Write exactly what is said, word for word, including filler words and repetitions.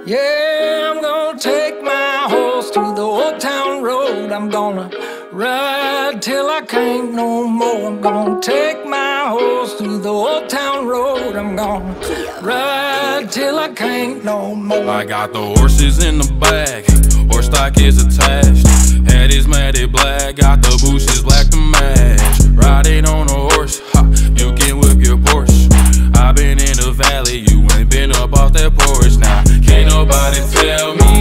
Yeah, I'm gonna take my horse to the old town road. I'm gonna ride till I can't no more. I'm gonna take my horse to the old town road. I'm gonna ride till I can't no more. I got the horses in the back, horse stock is attached. Head is matted black, got the bushes black to match. Riding on a horse, ha, you can whip your Porsche. I been in the valley, you ain't been up off that porch. Now, can't nobody tell me